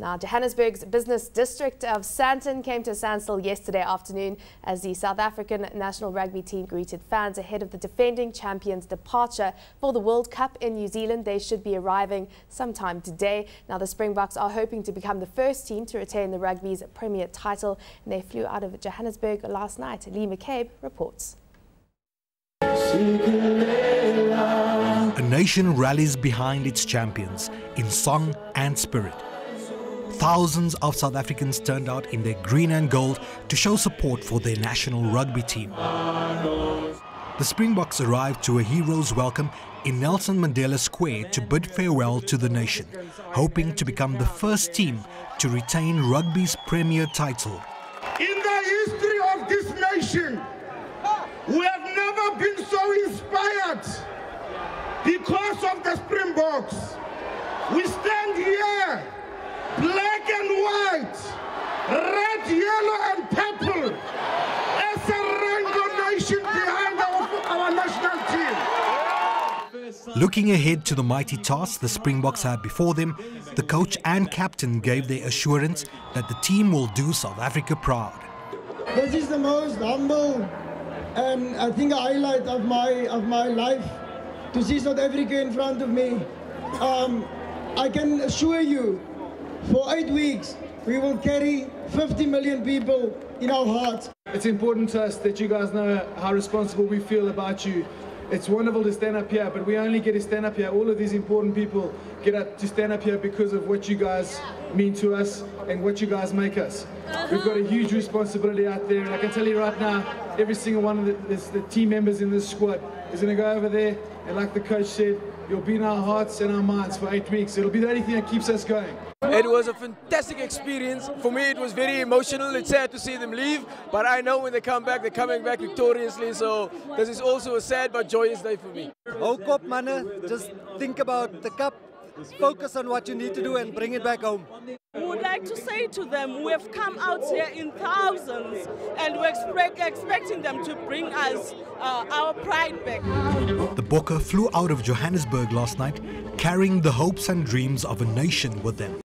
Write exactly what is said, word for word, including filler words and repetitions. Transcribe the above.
Now, Johannesburg's business district of Sandton came to a standstill yesterday afternoon as the South African National Rugby team greeted fans ahead of the defending champions' departure for the World Cup in New Zealand. They should be arriving sometime today. Now, the Springboks are hoping to become the first team to retain the rugby's premier title, and they flew out of Johannesburg last night. Lee McCabe reports. A nation rallies behind its champions in song and spirit. Thousands of South Africans turned out in their green and gold to show support for their national rugby team. The Springboks arrived to a hero's welcome in Nelson Mandela Square to bid farewell to the nation, hoping to become the first team to retain rugby's premier title. In the history of this nation, we have never been so inspired because of the Springboks. We stand here, black and white, red, yellow and purple, as a rainbow nation behind our, our national team. Looking ahead to the mighty task the Springboks have before them, the coach and captain gave their assurance that the team will do South Africa proud. This is the most humble and I think a highlight of my of my life, to see South Africa in front of me. Um, I can assure you, for eight weeks, we will carry fifty million people in our hearts. It's important to us that you guys know how responsible we feel about you. It's wonderful to stand up here, but we only get to stand up here. All of these important people get up to stand up here because of what you guys mean to us and what you guys make us. We've got a huge responsibility out there, and I can tell you right now, every single one of the, the, the team members in this squad is going to go over there, and like the coach said, you'll be in our hearts and our minds for eight weeks. It'll be the only thing that keeps us going. It was a fantastic experience. For me, it was very emotional. It's sad to see them leave, but I know when they come back, they're coming back victoriously. So this is also a sad but joyous day for me. Hou kop, manne. Just think about the cup. Focus on what you need to do and bring it back home. We would like to say to them, we have come out here in thousands and we're expect, expecting them to bring us uh, our pride back. The Bokke flew out of Johannesburg last night, carrying the hopes and dreams of a nation with them.